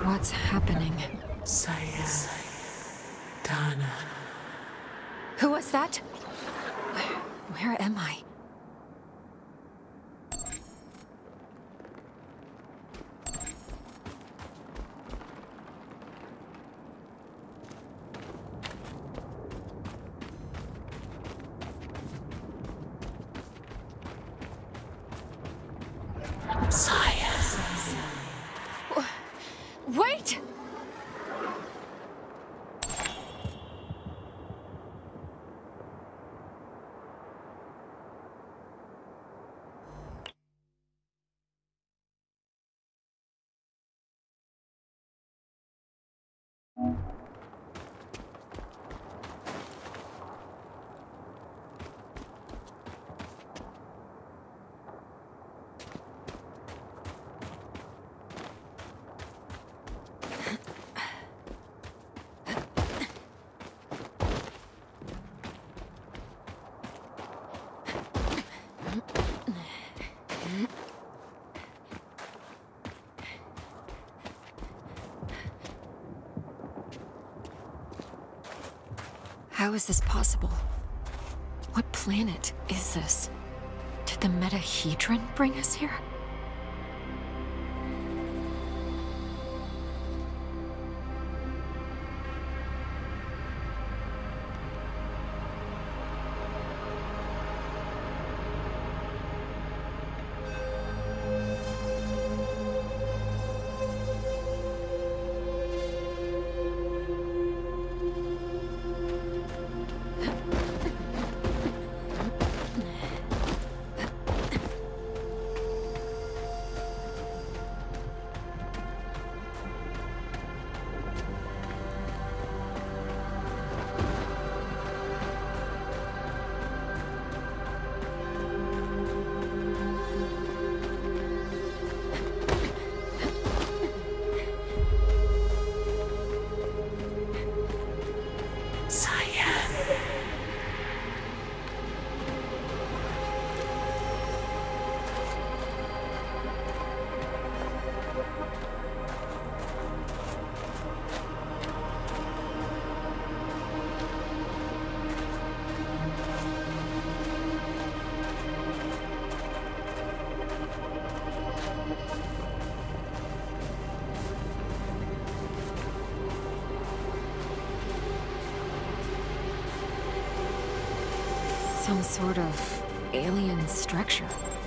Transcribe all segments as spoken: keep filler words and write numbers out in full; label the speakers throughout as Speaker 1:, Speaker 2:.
Speaker 1: What's happening?
Speaker 2: Cyan. Dana.
Speaker 1: Who was that? Where, where am I?
Speaker 2: Cyan.
Speaker 1: Wait! How is this possible? What planet is this? Did the Metahedron bring us here? Some sort of alien structure.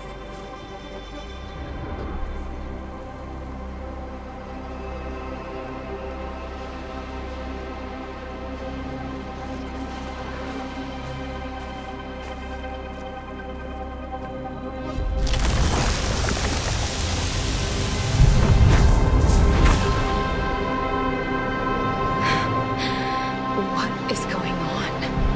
Speaker 1: What is going on?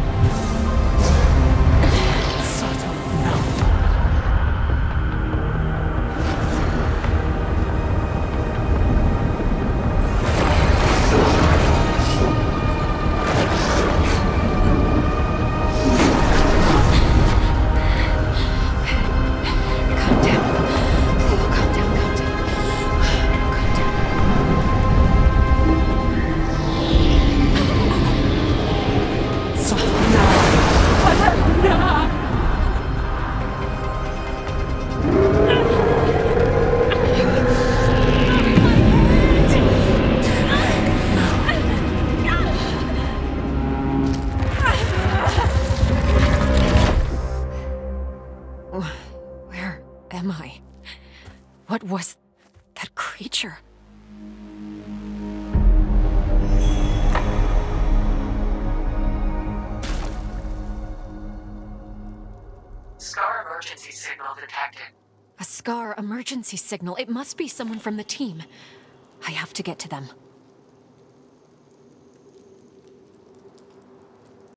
Speaker 1: Where am I? What was that creature?
Speaker 2: Scar emergency signal detected.
Speaker 1: A Scar emergency signal. It must be someone from the team. I have to get to them.